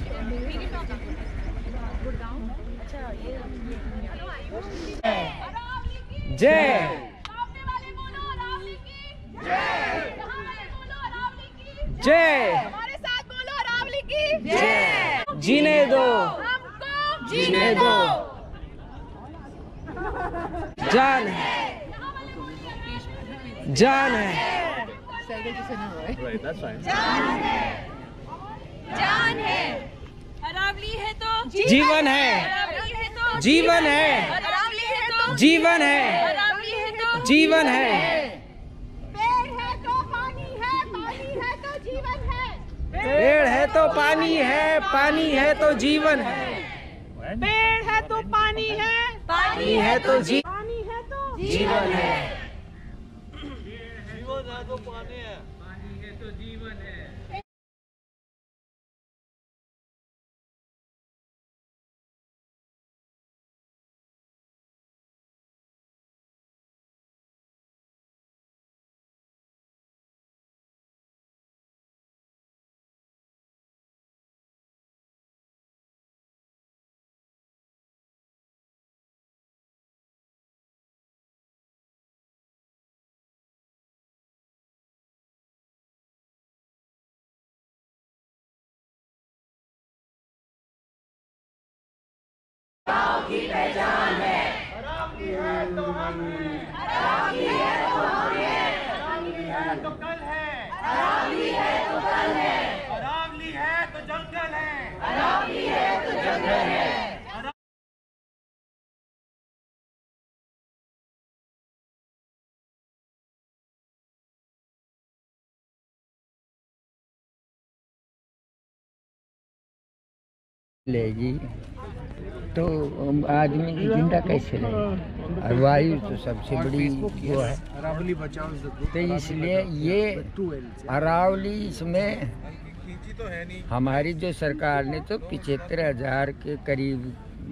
जय जय, हमारे साथ बोलो अरावली की जय। जीने दो, हमको जीने दो। जान है, जान है, जान है। अरावली है तो जीवन है, अरावली है तो जीवन है, अरावली है तो जीवन है, अरावली है तो जीवन है। पेड़ है तो पानी है, पानी है तो जीवन है। पेड़ है तो पानी है, पानी है तो जीवन है। पेड़ है तो पानी है, पानी है तो पानी है तो जीवन है। जीवन है तो पानी है, पानी है तो जीवन है। की पहचान है, अरावली है तो हम हैं, अरावली है तो हम हैं, अरावली है तो कल है, अरावली है तो कल है, अरावली है तो जंगल है, अरावली है तो जंगल है। लेगी तो आदमी की जिंदा कैसे लेगी, और वायु तो सबसे बड़ी वो है। अरावली बचाओ, तो इसलिए ये अरावली इसमें तो है नहीं। हमारी जो सरकार ने तो 75,000 के करीब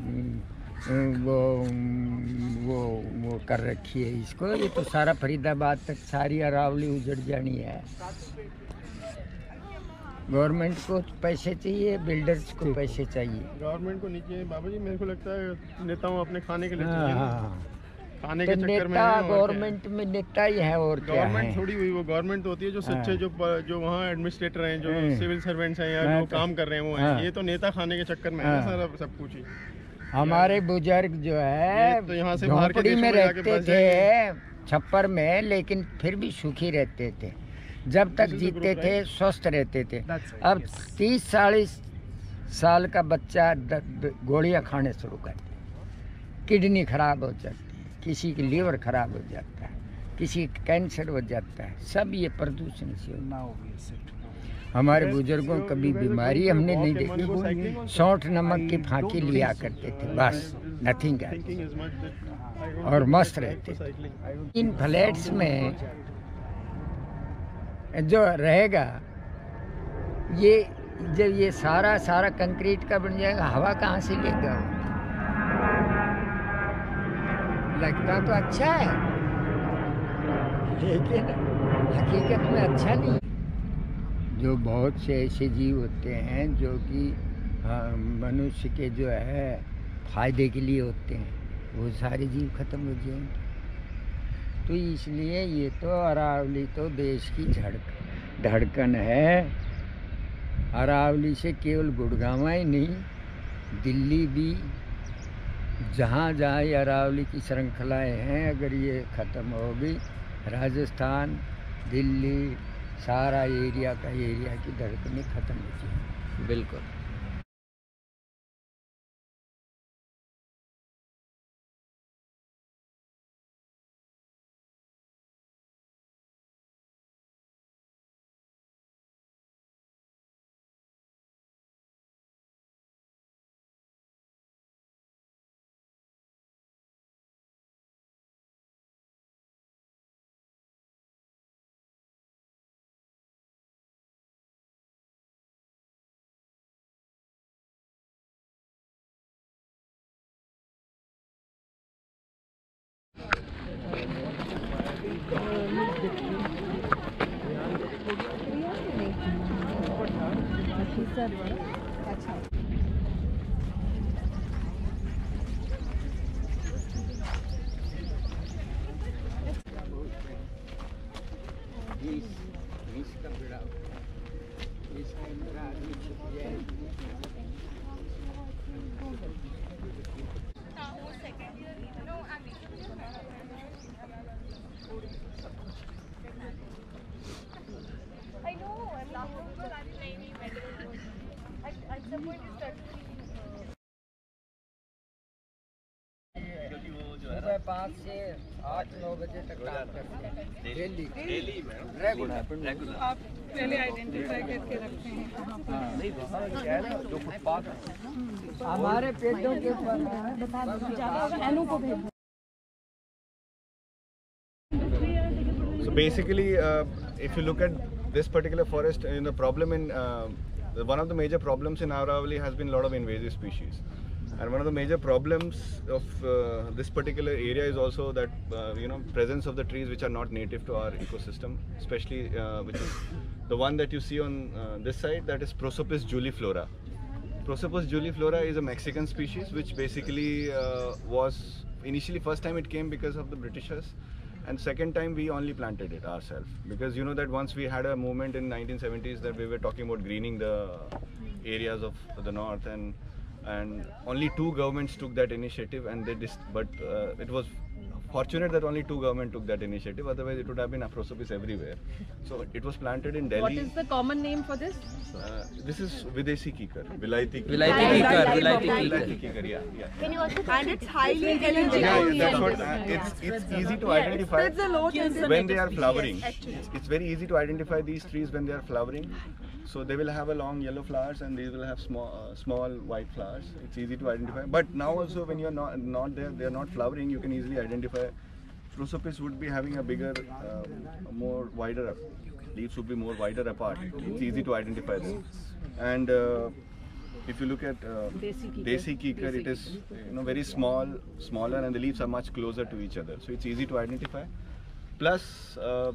वो कर रखी है इसको। ये तो सारा फरीदाबाद तक सारी अरावली उजड़ जानी है। गवर्नमेंट को पैसे चाहिए, बिल्डर्स को पैसे चाहिए। गवर्नमेंट को नहीं चाहिए बाबा जी, मेरे को लगता है नेताओं अपने खाने के लिए हाँ, चाहिए ना। हाँ। खाने तो के चक्कर में नेता है, और क्या है? गवर्नमेंट में नेता ही है और क्या है। गवर्नमेंट थोड़ी हुई, वो गवर्नमेंट होती है जो सच्चे जो वहाँ एडमिनिस्ट्रेटर हैं, जो सिविल सर्वेंट्स हैं या जो काम कर रहे हैं वो हैं। ये तो नेता खाने के चक्कर में है ना सारा सब कुछ ही। हमारे बुजुर्ग जो है तो यहाँ से बाहर के झोपड़ी में देशों में जाके रहते बस थे, छप्पर में, लेकिन फिर भी सुखी रहते थे। जब तक जीते थे स्वस्थ रहते थे। अब 30-40 साल का बच्चा गोलियां खाने शुरू कर दिया, किडनी खराब हो जाती है, किसी की लीवर खराब हो जाता है, किसी का कैंसर हो जाता है। सब ये प्रदूषण से होना हो गया। हमारे बुजुर्गों को कभी बीमारी हमने नहीं देखी। सौंठ नमक की फांकी लिया करते थे, बस नथिंग। और मस्त रहते थे। इन फ्लैट्स में जो रहेगा, ये जब ये सारा कंक्रीट का बन जाएगा, हवा कहाँ से लेगा? लगता तो अच्छा है, लेकिन हकीकत में अच्छा नहीं। जो बहुत से ऐसे जीव होते हैं जो कि मनुष्य के जो है फायदे के लिए होते हैं, वो सारे जीव खत्म हो जाएंगे। तो इसलिए ये तो अरावली तो देश की धड़कन है। अरावली से केवल गुड़गांव ही नहीं, दिल्ली भी, जहाँ जहाँ ये अरावली की श्रृंखलाएँ हैं, अगर ये ख़त्म होगी, राजस्थान, दिल्ली, सारा एरिया की धड़कनें ख़त्म हो जाएंगी। बिल्कुल। अच्छा इसका बड़ा इसके अंदर आदमी छुप जाए। I know, I'm laughing, but I'm नहीं at some point it's starting. सुबह 5 से 8-9 बजे तक काम करते हैं डेली रेगुलर। आप पहले आइडेंटिफाई करके रखते हैं कहाँ जो फुटपाथ हमारे पेड़ों के ऊपर को भेज। So basically, if you look at this particular forest, the problem in one of the major problems in Aravalli has been a lot of invasive species, and one of the major problems of this particular area is also that presence of the trees which are not native to our ecosystem, especially which is the one that you see on this side, that is Prosopis juliflora. Prosopis juliflora is a Mexican species which basically was initially, first time it came because of the Britishers. And second time we only planted it ourselves, because you know that once we had a movement in 1970s that we were talking about greening the areas of the north, and only 2 governments took that initiative, and they it was fortunate that only 2 governments took that initiative, otherwise it would have been Prosopis everywhere. So it was planted in Delhi. What is the common name for this? This is Videsi Kikar. Vilaiti Kikar, yeah. Can you also and it's highly eligible? Yeah, that's what it's easy to identify when they are flowering. It's very easy to identify these trees when they are flowering. So they will have a long yellow flowers, and these will have small white flowers. It's easy to identify. But now also, when you're not there, they are not flowering, you can easily identify. Prosopis would be having a bigger, more wider leaves would be more wider apart. It's easy to identify them. And if you look at Desi Kikar, it is very smaller, and the leaves are much closer to each other. So it's easy to identify. Plus,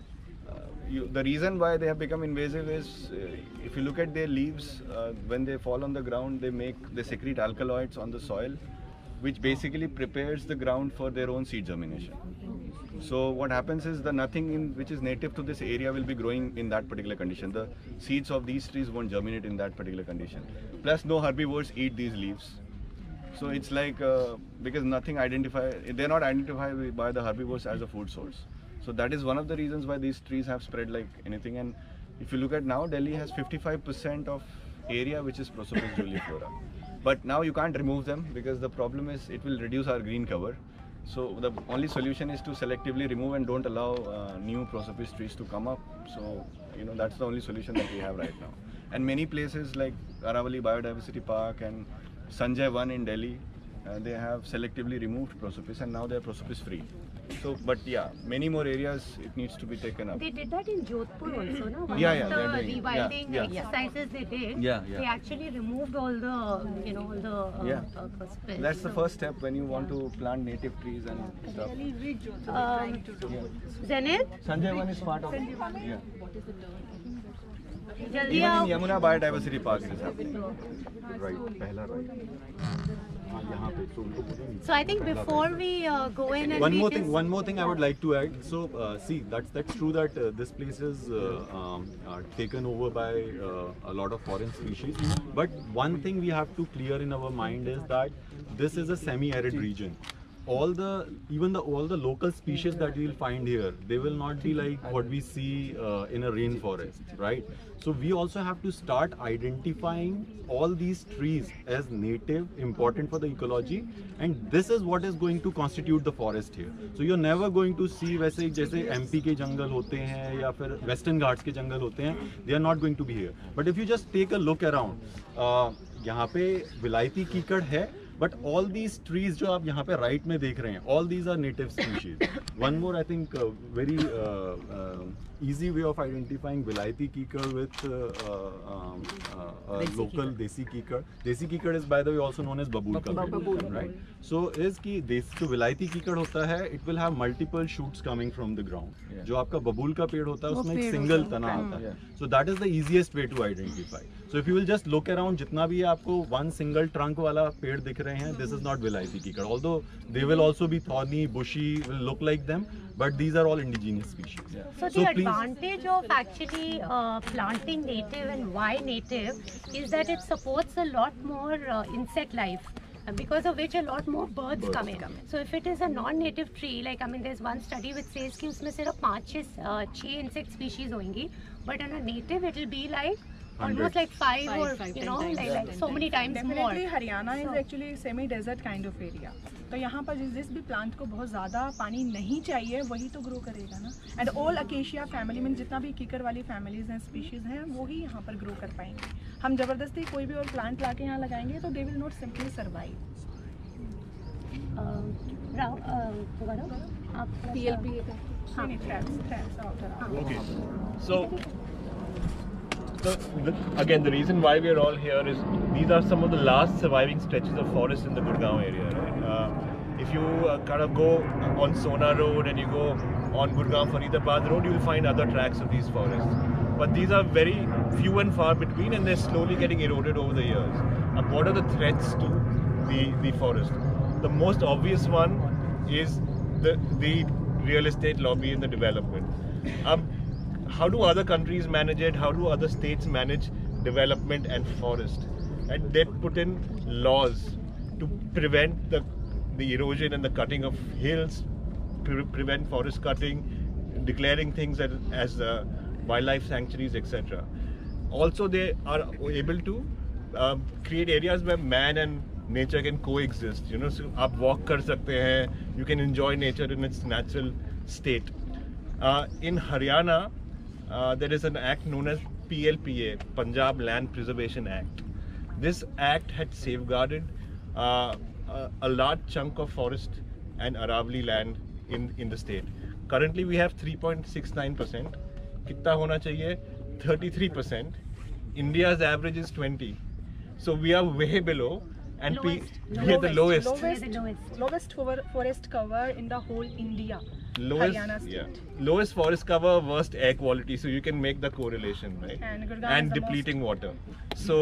the reason why they have become invasive is if you look at their leaves, when they fall on the ground, they secrete alkaloids on the soil, which basically prepares the ground for their own seed germination. So what happens is nothing which is native to this area will be growing in that particular condition. The seeds of these trees won't germinate in that particular condition. Plus, no herbivores eat these leaves. So it's like because they're not identified by the herbivores as a food source. So that is one of the reasons why these trees have spread like anything. And if you look at now, Delhi has 55% of area which is Prosopis juliflora. But now you can't remove them, because the problem is it will reduce our green cover. So the only solution is to selectively remove and don't allow new Prosopis trees to come up. So that's the only solution that we have right now. And many places like Aravalli Biodiversity Park and Sanjay 1 in Delhi, they have selectively removed Prosopis, and now they are Prosopis free. So, but yeah, many more areas it needs to be taken up. They did that in Jodhpur also, no? One Yeah, of the they're doing, rewilding exercises they did. They actually removed all the, all the Prosopis. That's the first step when you want to plant native trees and stuff. Zenith? Sanjay 1 is part of it. Yeah. Jaldi Even aao. in Yamuna Biodiversity Park it is happening. So I think before we go in and one more thing I would like to add. So see, that's true that this place is taken over by a lot of foreign species. But one thing we have to clear in our mind is that this is a semi-arid region. All the local species that we will find here, they will not be like what we see in a rainforest, right? So we also have to start identifying all these trees as native, important for the ecology, and this is what is going to constitute the forest here. So you're never going to see वैसे जैसे MP के जंगल होते हैं या फिर Western Ghats के जंगल होते हैं, they are not going to be here. But if you just take a look around, यहाँ पे विलायती कीकड़ है, but all these trees जो आप यहाँ पे right में देख रहे हैं, all these are native species. One more, I think, very easy way of identifying vilayati kikar with local desi kikar. Desi kikar is, by the way, also known as babool ka ped, right? So is कि जो vilayati kikar होता है, it will have multiple shoots coming from the ground. जो आपका babool का पेड़ होता है, उसमें एक single तना आता है. So that is the easiest way to identify. So if you will just look around, जितना भी आपको one single trunk वाला पेड़ दिख रहा रहे हैं, this is not विलायती कीकड़. Although they will also be thorny, bushy, will look like them, but these are all indigenous species. Yeah. So the advantage of actually planting native, and why native, is that it supports a lot more insect life. Because of which a lot more birds come in. So if it is a non-native tree, like I mean, there's one study which says कि उसमें सिर्फ 5-6 insect species होंगी, but on a native it will be like almost like 5 or you know like so many times more. Definitely Haryana is actually semi-desert kind of area. तो यहाँ पर जिस भी plant को बहुत ज़्यादा पानी नहीं चाहिए वही तो ग्रो करेगा ना. एंड ऑल अकेशिया फैमिली में जितना भी कीकर वाली फैमिलीज हैं, स्पीशीज हैं, वो ही यहाँ पर ग्रो कर पाएंगे. हम ज़बरदस्ती कोई भी और प्लांट ला के यहाँ लगाएंगे तो they will not simply survive. PLPA Okay. So again, the reason why we are all here is these are some of the last surviving stretches of forest in the Gurugram area, right? If you kind of go on Sona Road and you go on Gurugram Faridabad Road, you will find other tracks of these forests. But these are very few and far between, and they're slowly getting eroded over the years. What are the threats to the forest? The most obvious one is the real estate lobby and the development. How do other countries manage it? How do other states manage development and forest? And they put in laws to prevent the erosion and the cutting of hills, prevent forest cutting, declaring things as wildlife sanctuaries, etc. Also, they are able to create areas where man and nature can coexist. You know, so आप walk कर सकते हैं. You can enjoy nature in its natural state. In Haryana, there is an act known as PLPA, Punjab Land Preservation Act. This act had safeguarded a large chunk of forest and Aravalli land in the state. Currently, we have 3.69%. कितना होना चाहिए? 33%. India's average is 20. So we are way below, and we are the lowest forest cover in the whole India. Lowest forest cover, worst air quality, so you can make the correlation, right? And depleting water. So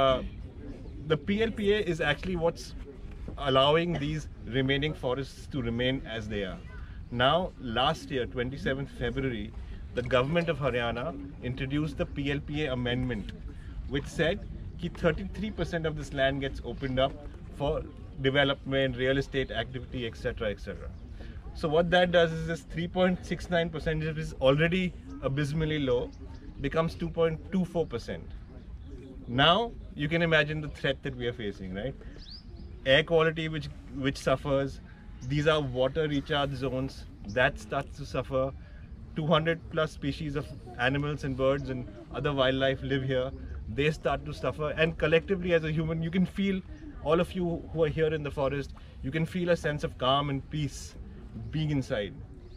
the PLPA is actually what's allowing these remaining forests to remain as they are. Now, last year, 27th February, the government of Haryana introduced the PLPA amendment, which said that 33% of this land gets opened up for development, real estate activity, etc., etc. So what that does is this 3.69%, which is already abysmally low, becomes 2.24%. Now you can imagine the threat that we are facing, right? Air quality which suffers. These are water recharge zones that starts to suffer. 200 plus species of animals and birds and other wildlife live here. They start to suffer, and collectively as a human, you can feel, all of you who are here in the forest, you can feel a sense of calm and peace being inside.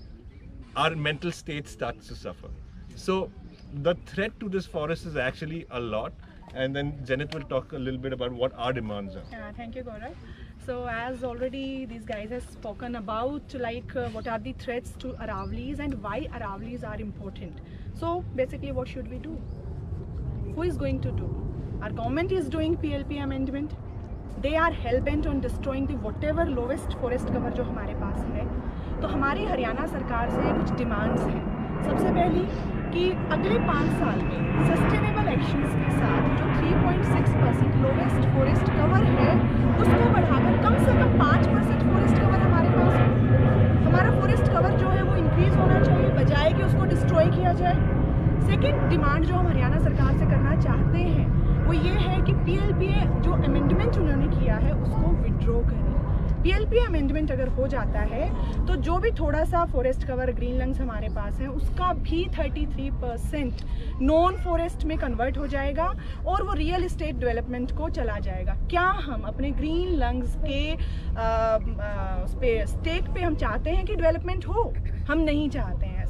Our mental state starts to suffer. So the threat to this forest is actually a lot, and then Janet will talk a little bit about what our demands are. Thank you, Gaurav. So as already these guys have spoken about what are the threats to Aravallis and why Aravallis are important. So basically what should we do? Who is going to do? Our government is doing PLP amendment. They are hell-bent on destroying the whatever lowest forest cover जो हमारे पास है. तो हमारी हरियाणा सरकार से कुछ demands हैं. सबसे पहली कि अगले 5 साल में सस्टेनेबल एक्शंस के साथ जो 3.6% लोवेस्ट फॉरेस्ट कवर है उसको बढ़ाकर कम से कम 5% फॉरेस्ट कवर हमारे पास हो. हमारा फॉरेस्ट कवर जो है वो इंक्रीज होना चाहिए, बजाय कि उसको डिस्ट्रॉय किया जाए. सेकेंड डिमांड जो हम हरियाणा सरकार से करना चाहते हैं वो ये है कि PLPA जो अमेंडमेंट उन्होंने किया है उसको विड्रॉ करें. PLPA अमेंडमेंट अगर हो जाता है तो जो भी थोड़ा सा फॉरेस्ट कवर ग्रीन लंग्स हमारे पास है उसका भी 33% नॉन फॉरेस्ट में कन्वर्ट हो जाएगा और वो रियल एस्टेट डेवलपमेंट को चला जाएगा. क्या हम अपने ग्रीन लंग्स के स्टेक पे हम चाहते हैं कि डेवलपमेंट हो? हम नहीं चाहते हैं.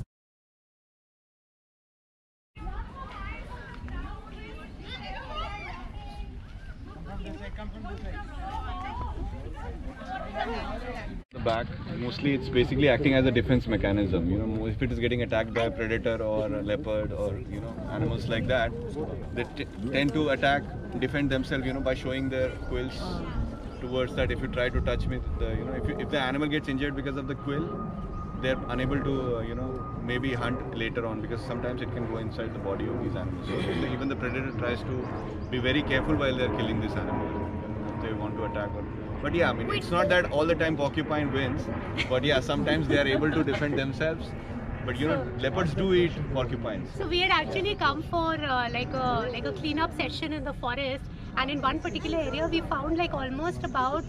The back, mostly it's basically acting as a defense mechanism. You know, if it is getting attacked by a predator or a leopard or animals like that, they tend to attack, defend themselves, by showing their quills towards that. If you try to touch me, if the animal gets injured because of the quill, they're unable to maybe hunt later on, because sometimes it can go inside the body of these animals. So even the predator tries to be very careful while they're killing this animal if they want to attack. But yeah, I mean, it's not that all the time porcupine wins, but yeah, sometimes they are able to defend themselves. But leopards do eat porcupines. So we had actually come for like a cleanup session in the forest, and in one particular area we found like almost about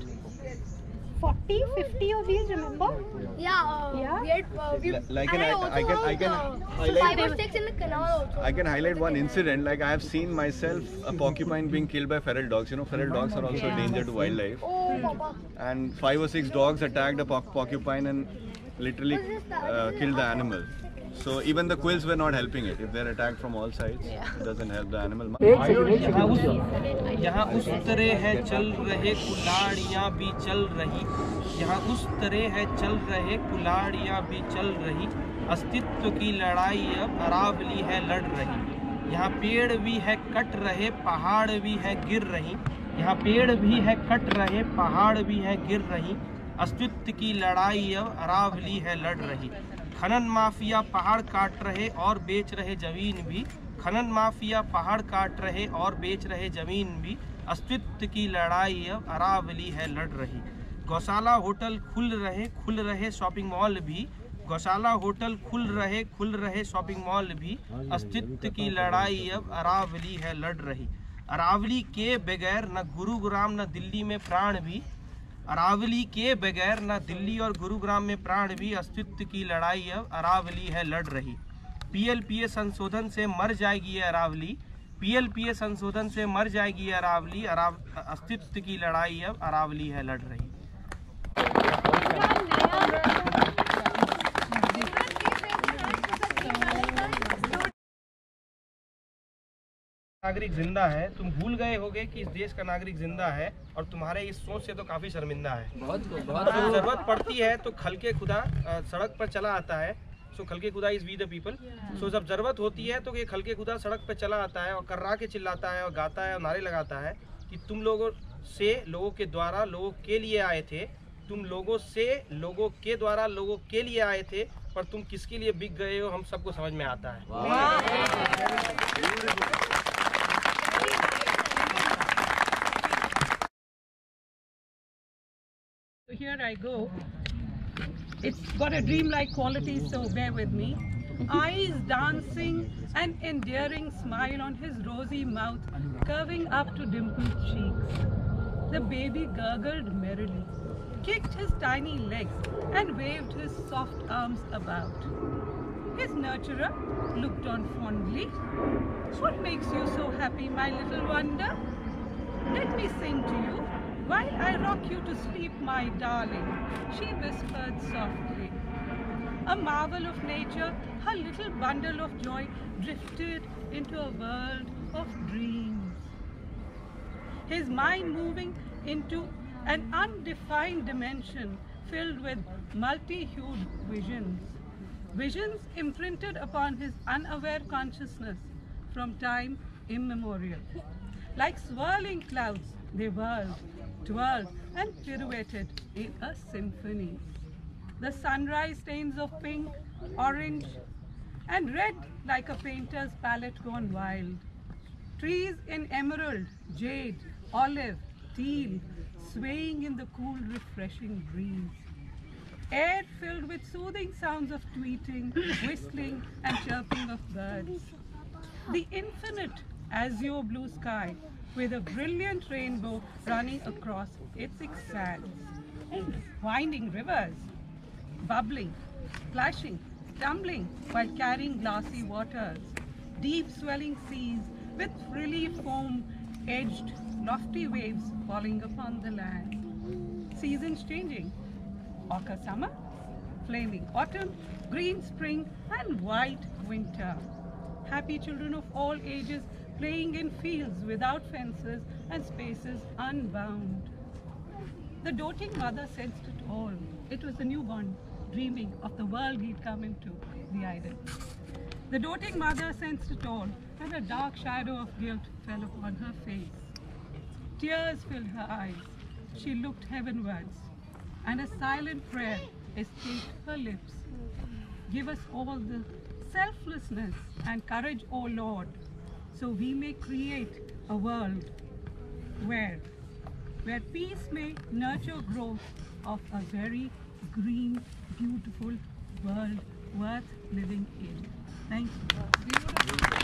40-50 of these, remember? Yeah. I can highlight one incident. Like, I have seen myself a porcupine being killed by feral dogs. Feral dogs are also a danger to wildlife. And 5 or 6 dogs attacked a porcupine and literally killed the animal. So even the quills were not helping it. If they're attacked from all sides, it doesn't help the animal much. यहाँ उस तरह है चल रहे कुलाड़ियाँ भी चल रही, यहाँ उस तरह है चल रहे कुलाड़ियाँ भी चल रही, अस्तित्व की लड़ाई अब अरावली है लड़ रही, यहाँ पेड़ भी है कट रहे पहाड़ भी है गिर रही, यहाँ पेड़ भी है कट रहे पहाड़ भी है गिर रही, अस्तित्व की लड़ाई अब अरावली है लड़ रही, खनन माफिया पहाड़ काट रहे और बेच रहे जमीन भी, खनन माफिया पहाड़ काट रहे और बेच रहे जमीन भी, अस्तित्व की लड़ाई अब अरावली है लड़ रही, गौशाला होटल खुल रहे शॉपिंग मॉल भी, गौशाला होटल खुल रहे शॉपिंग मॉल भी, अस्तित्व की लड़ाई अब अरावली है लड़ रही, अरावली के बगैर न गुरुग्राम न दिल्ली में प्राण भी, अरावली के बगैर न दिल्ली और गुरुग्राम में प्राण भी, अस्तित्व की लड़ाई अब अरावली है लड़ रही, PLPA संशोधन से मर जाएगी ये अरावली, PLPA संशोधन से मर जाएगी ये अरावली, अस्तित्व की लड़ाई अब अरावली है लड़ रही। नागरिक जिंदा है, तुम भूल गए होगे कि इस देश का नागरिक जिंदा है, और तुम्हारे इस सोच से तो काफी शर्मिंदा है। जब जरूरत पड़ती है तो खल के खुदा सड़क पर चला आता है। सो खल के खुदा is we the people. So जब जरूरत होती है तो ये खल के खुदा सड़क पर चला आता है और कर्रा के चिल्लाता है और गाता है और नारे लगाता है कि तुम लोगों से लोगों के द्वारा लोगों के लिए आए थे, तुम लोगों से लोगों के द्वारा लोगों के लिए आए थे, पर तुम किसके लिए बिक गए हो हम सबको समझ में आता है। So here I go. It's got a dreamlike quality, so bear with me. Eyes dancing, an endearing smile on his rosy mouth, curving up to dimpled cheeks. The baby gurgled merrily, kicked his tiny legs, and waved his soft arms about. His nurturer looked on fondly. What makes you so happy, my little wonder? Let me sing to you while I rock you to sleep, my darling, she whispered softly. A marvel of nature, her little bundle of joy drifted into a world of dreams. His mind moving into an undefined dimension filled with multi-hued visions. Visions imprinted upon his unaware consciousness from time immemorial. Like swirling clouds, they whirled, twirled and pirouetted in a symphony. The sunrise stains of pink, orange and red like a painter's palette gone wild. Trees in emerald, jade, olive, teal, swaying in the cool, refreshing breeze. Air filled with soothing sounds of tweeting, whistling and chirping of birds. The infinite azure blue sky with a brilliant rainbow running across its expanse. Winding rivers, bubbling, splashing, tumbling while carrying glassy waters. Deep swelling seas with frilly foam-edged lofty waves falling upon the land. Seasons changing. Ochre summer, flaming autumn, green spring and white winter. Happy children of all ages playing in fields without fences and spaces unbound. The doting mother sensed it all. It was the newborn dreaming of the world he'd come into, the idol. The doting mother sensed it all, and a dark shadow of guilt fell upon her face. Tears filled her eyes. she looked heavenwards, and a silent prayer escaped her lips. Give us all the selflessness and courage, O Lord, so we may create a world where peace may nurture growth of a very green, beautiful world worth living in. Thank you.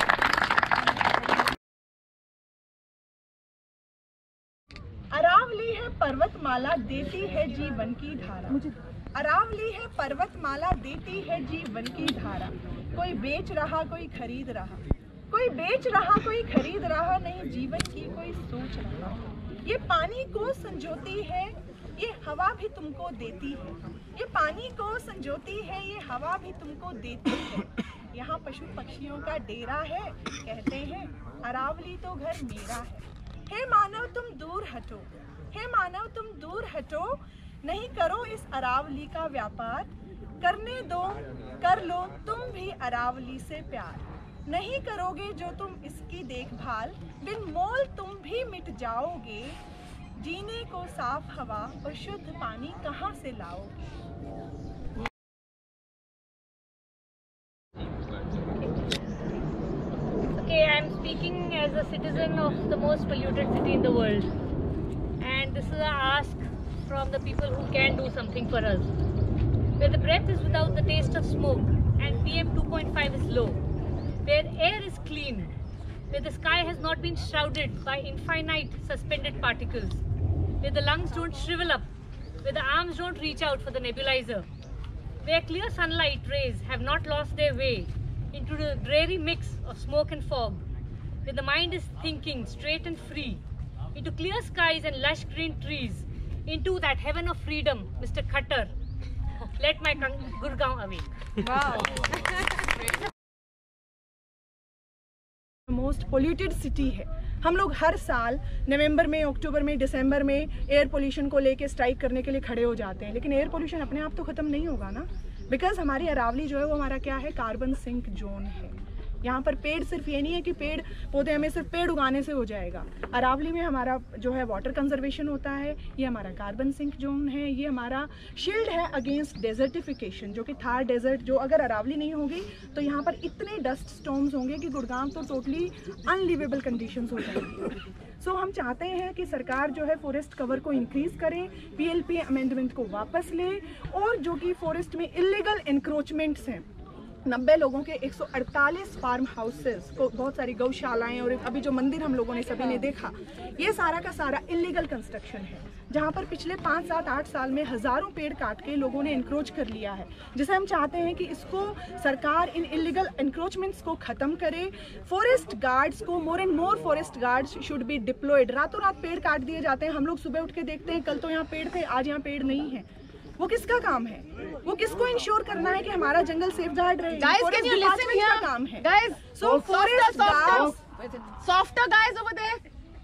Aravalli है पर्वतमाला देती है जीवन की धारा। अरावली है पर्वतमाला देती है जीवन की धारा। कोई बेच रहा कोई खरीद रहा, कोई बेच रहा कोई खरीद रहा, नहीं जीवन की कोई सोच रहा। ये पानी को संजोती है, ये हवा भी तुमको देती है। ये पानी को संजोती है, ये हवा भी तुमको देती है। यहाँ पशु पक्षियों का डेरा है, कहते हैं अरावली तो घर मेरा है। हे मानव तुम दूर हटो, हे मानव तुम दूर हटो, नहीं करो इस अरावली का व्यापार। करने दो कर लो तुम भी अरावली से प्यार। नहीं करोगे जो तुम इसकी देखभाल, बिन मोल तुम भी मिट जाओगे। जीने को साफ हवा और शुद्ध पानी कहाँ से लाओगे? Okay, I am speaking as a citizen of the most polluted city in the world, and this is an ask from the people who can do something for us. Where the breath is without the taste of smoke and PM 2.5 is low, where air is clean, where the sky has not been shrouded by infinite suspended particles, where the lungs don't shrivel up, where the arms don't reach out for the nebulizer, where clear sunlight rays have not lost their way into the dreary mix of smoke and fog, where the mind is thinking straight and free, into clear skies and lush green trees, into that heaven of freedom, Mr. Khattar, let my Gurugram awake. Wow. Most polluted city है। हम लोग हर साल नवंबर में, अक्टूबर में, दिसंबर में air pollution को लेके strike करने के लिए खड़े हो जाते हैं, लेकिन एयर पोल्यूशन अपने आप तो ख़त्म नहीं होगा ना, बिकॉज हमारी अरावली जो है वो हमारा क्या है, कार्बन सिंक जोन है। यहाँ पर पेड़ सिर्फ ये नहीं है कि पेड़ पौधे हमें सिर्फ पेड़ उगाने से हो जाएगा। अरावली में हमारा जो है वाटर कंजर्वेशन होता है, ये हमारा कार्बन सिंक जोन है, ये हमारा शील्ड है अगेंस्ट डेजर्टिफिकेशन, जो कि थार डेजर्ट जो अगर अरावली नहीं होगी तो यहाँ पर इतने डस्ट स्टॉर्म्स होंगे कि गुड़गांव तो टोटली अनलिवेबल कंडीशंस हो जाएंगी। सो हम चाहते हैं कि सरकार जो है फॉरेस्ट कवर को इंक्रीज करे, PLPA अमेंडमेंट को वापस ले, और जो कि फॉरेस्ट में इलीगल इंक्रोचमेंट्स हैं, 90 लोगों के 148 फार्म हाउसेस को, बहुत सारी गौशालाएं और अभी जो मंदिर हम लोगों ने सभी ने देखा, ये सारा का सारा इलीगल कंस्ट्रक्शन है, जहाँ पर पिछले 5, 7, 8 साल में हज़ारों पेड़ काट के लोगों ने इंक्रोच कर लिया है, जिसे हम चाहते हैं कि इसको सरकार इन इलीगल इंक्रोचमेंट्स को ख़त्म करे। फॉरेस्ट गार्ड्स को, more and more forest guards should be deployed. रातों रात पेड़ काट दिए जाते हैं, हम लोग सुबह उठ के देखते हैं कल तो यहाँ पेड़ थे, आज यहाँ पेड़ नहीं है। वो किसका काम है? वो किसको इंश्योर करना है कि हमारा जंगल सेफ गार्ड रहे? Guys, can you listen here? काम है। Guys, so forest softer guys over there.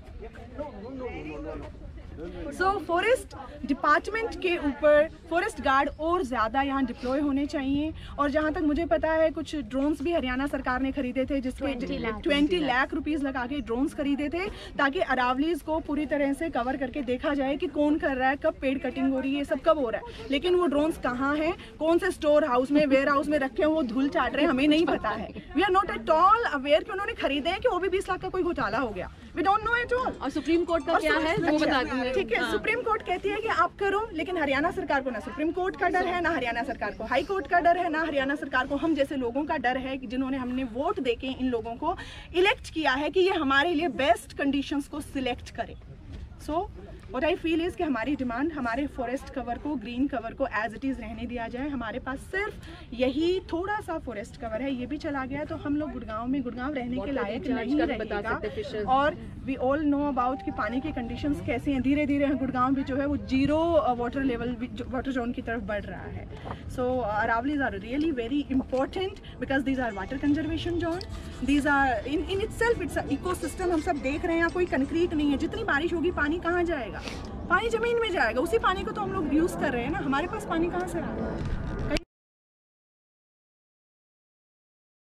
So forest department के ऊपर फॉरेस्ट गार्ड और ज़्यादा यहाँ डिप्लॉय होने चाहिए। और जहाँ तक मुझे पता है कुछ ड्रोन्स भी हरियाणा सरकार ने खरीदे थे, जिसके 20 लाख रुपीस लगा के ड्रोन्स खरीदे थे, ताकि अरावलीज को पूरी तरह से कवर करके देखा जाए कि कौन कर रहा है, कब पेड़ कटिंग हो रही है, सब कब हो रहा है। लेकिन वो ड्रोन्स कहाँ हैं, कौन से स्टोर हाउस में, वेयर हाउस में रखे हैं, वो धूल चाट रहे हैं, हमें नहीं पता है। We are not at all aware कि उन्होंने खरीदे हैं कि वो भी 20 लाख का कोई घोटाला हो गया। We don't know at all. और सुप्रीम कोर्ट का क्या है वो बता दें। ठीक है, सुप्रीम कोर्ट कहती है कि आप करो, लेकिन हरियाणा सरकार को ना सुप्रीम कोर्ट का डर है, ना हरियाणा सरकार को हाई कोर्ट का डर है, ना हरियाणा सरकार को हम जैसे लोगों का डर है कि जिन्होंने हमने वोट देके इन लोगों को इलेक्ट किया है कि ये हमारे लिए बेस्ट कंडीशंस को सिलेक्ट करे। So what I feel is कि हमारी डिमांड, हमारे फॉरेस्ट कवर को, ग्रीन कवर को एज इट इज़ रहने दिया जाए। हमारे पास सिर्फ यही थोड़ा सा फॉरेस्ट कवर है, ये भी चला गया तो हम लोग गुड़गांव में, गुड़गांव रहने के लायक नहीं रहेगा। और वी ऑल नो अबाउट कि पानी की कंडीशंस कैसी हैं। धीरे धीरे गुड़गांव भी जो है वो 0 वाटर लेवल, वाटर जोन की तरफ बढ़ रहा है। So Aravallis are really very important because these are water conservation zone, these are in itself its ecosystem. हम सब देख रहे हैं, कोई कंक्रीट नहीं है, जितनी बारिश होगी पानी कहाँ जाएगा? पानी जमीन में जाएगा, उसी पानी को तो हम लोग यूज़ कर रहे हैं ना, हमारे पास पानी कहाँ से आ रहा है?